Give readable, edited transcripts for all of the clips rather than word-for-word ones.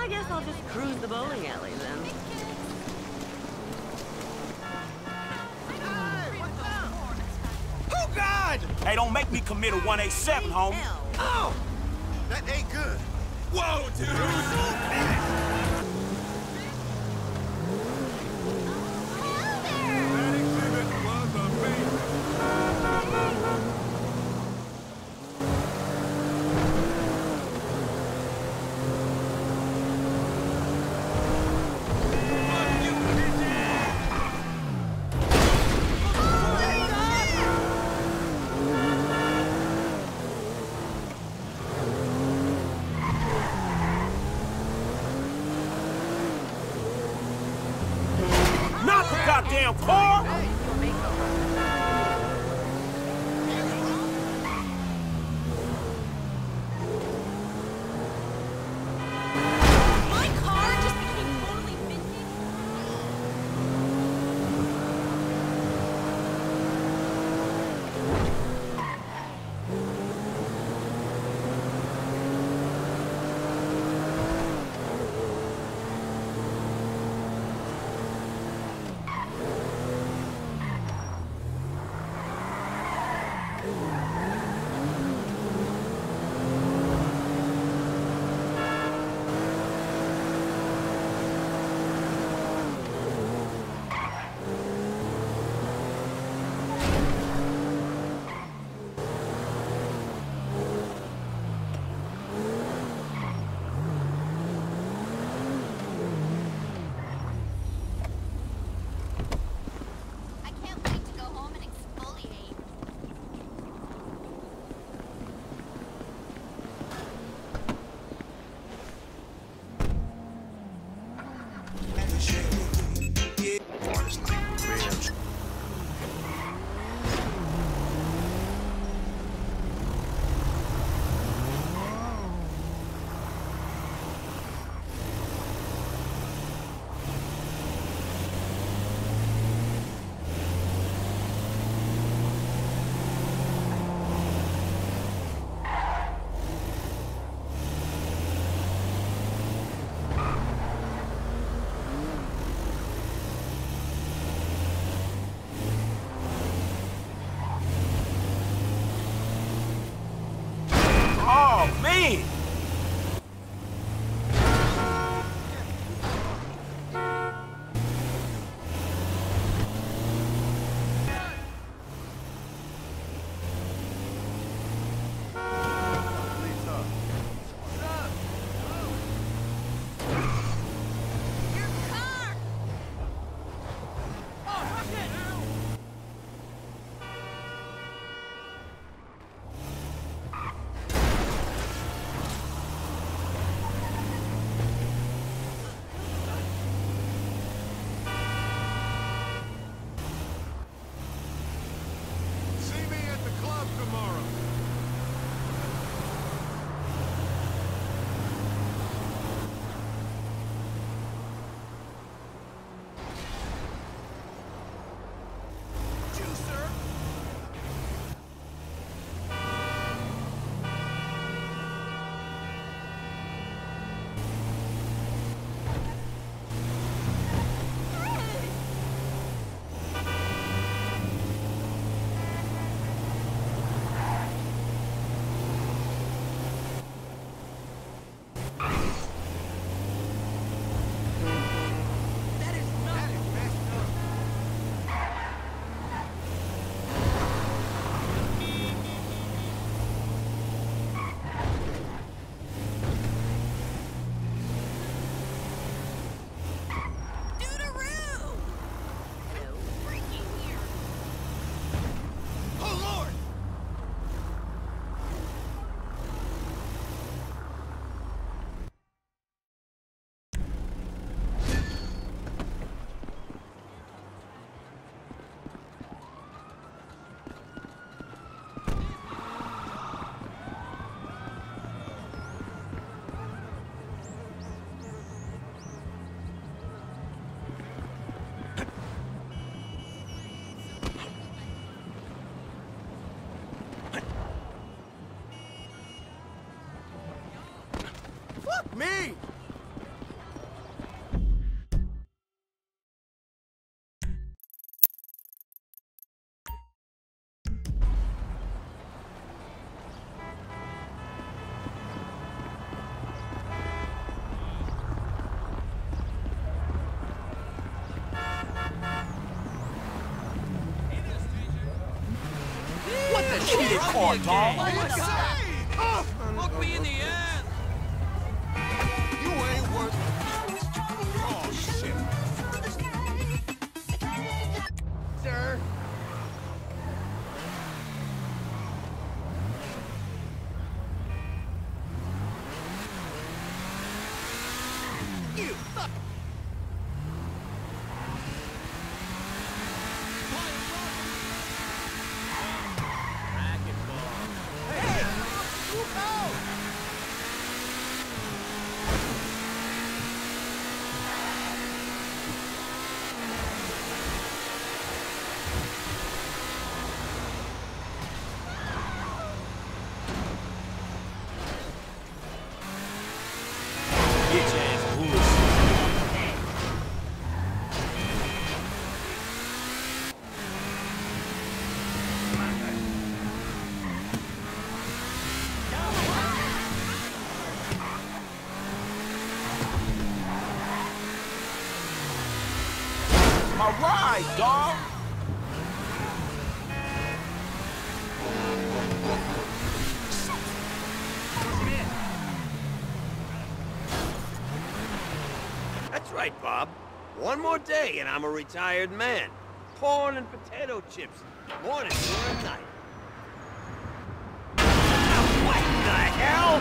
I guess I'll just cruise the bowling alley then. Oh, God! Hey, don't make me commit a 187, homie. Oh! That ain't good. Whoa, dude! Goddamn car! My car just became totally vintage. I can't wait to go home and exfoliate. Oh, man! Your car! Oh, shit! See me at the club tomorrow. Juicer! That is messed up. Doodaroo! No freaking here. Oh, Lord! Fuck me! Cheated car, dog. Look me in the ass! You ain't worth... Oh, shit. Sir? You fuck! Bitch ass bullshit. My ride, dog. That's right, Bob. One more day and I'm a retired man. Corn and potato chips. Morning, noon, and night. What the hell?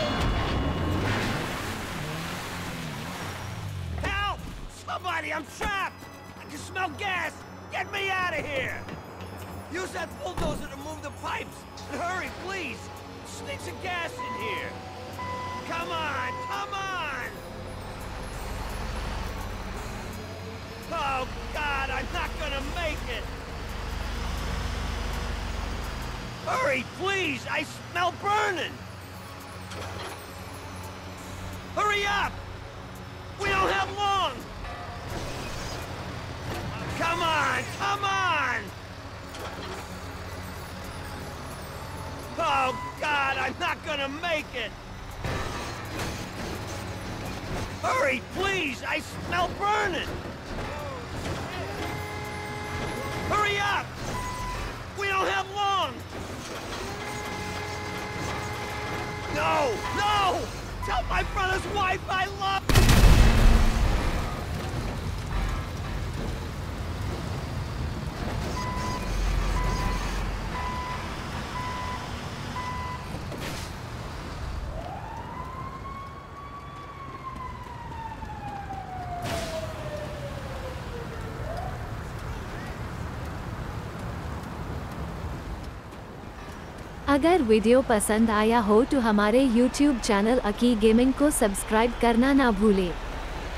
Help! Somebody, I'm trapped! I can smell gas! Get me out of here! Use that bulldozer to move the pipes! And hurry, please! Sneaks of gas in here! Come on! Come on! Oh, God, I'm not gonna make it! Hurry, please! I smell burning! Hurry up! We don't have long! Come on! Come on! Oh, God, I'm not gonna make it! Hurry, please! I smell burning! Hurry up! We don't have long! No! No! Tell my brother's wife I love... अगर वीडियो पसंद आया हो तो हमारे YouTube channel Aki gaming को subscribe करना ना भूलें।